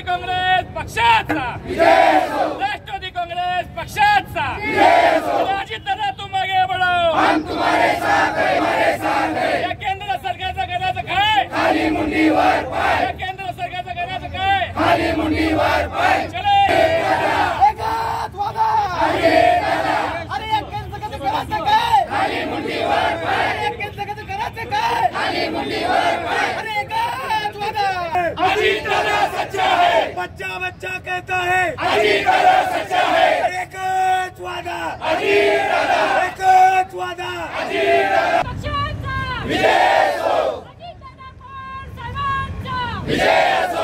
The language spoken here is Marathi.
काँग्रेस पक्षाचा, राष्ट्रवादी काँग्रेस पक्षाचा, अजितदादा तुम आगे बढ़ो, हम तुम्हारे साथ हैं, हमारे साथ हैं। या केंद्र सरकारचं करायचं काय? खाली मुंडीवर पाय. या केंद्र सरकारचं करायचं काय? खाली मुंडीवर पाय. चले एकच वादा. अरे या केंद्र सरकारचं करायचं काय? खाली मुंडीवर पाय. या केंद्र सरकारचं करायचं काय? खाली मुंडीवर पाय. अरे एकच वादा. अजितदादा सच्चा है, बच्चा बच्चा कहता है, अजितदादा सच्चा है, एकच वादा, अजितदादा, एकच वादा, अजितदादा पक्षाचा विजय असो, अजितदादा सर्वांचा विजय असो.